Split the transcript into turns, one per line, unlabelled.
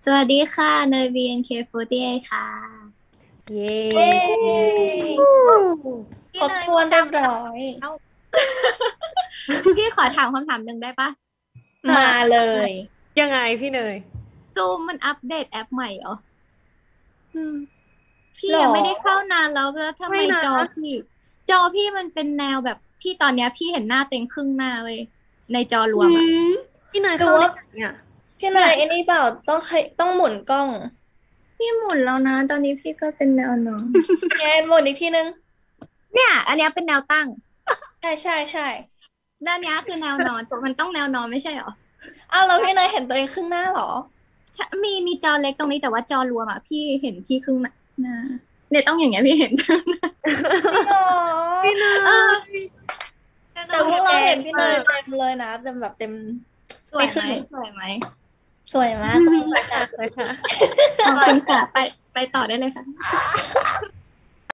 สวัสดีค่ะเนย BNK48 ค่ะ
เย้
เย้ครบ
พี่เนย
ถ้วนเรียบร้อย
เอา
พี่ขอถามคำถามหนึ่งได้ปะ
มา
ค่ะ
เลย
ยังไงพี่เนย
ซูมมันอัปเดตแอปใหม่เหรอ
อืม
พี่
หรอ
ยังไม่ได้เข้านานแล้วทำไม
ไม่นะ
จอพี่มันเป็นแนวแบบพี่ตอนเนี้ยพี่เห็นหน้าเต็งครึ่งหน้าเว้ยในจอร
อื
วมอ่ะ
มพี่เนย
หรือว่า
เข้าได้ไงอ่ะ
พี่เน
เนี่ย
ยไอ้นี่เปล่าต้องหมุนกล้อง
พี่หมุนแล้วนะตอนนี้พี่ก็เป็นแนวนอน
ไงหมุนอีกทีนึง
เนี่ยอันเนี้ยเป็นแนวตั้ง
ใช่
ด้านเนี้ยคือแนวนอนมันต้องแนวนอนไม่ใช่เหรอ
อ้าวแล้วพี่เนยเห็นตัวเองครึ่งหน้าเหรอ
มีจอเล็กตรงนี้แต่ว่าจอรวมอ่ะพี่เห็นพี่ครึ่งหน้าเนี่ยต้องอย่างเงี้ยพี่เห็น
จริงเหรอ
พี่เน
เออ
ย
แต่พวกเราเห็นพี่เนยเต็มเลยนะเต็มแบบเต็ม
สวยไหม
ไม่ขึ้น
สวยไหม
สวยมาก
สวยค่ะสวยค่ะ
ขอบคุณค่ะไปต่อได้เลยค่ะ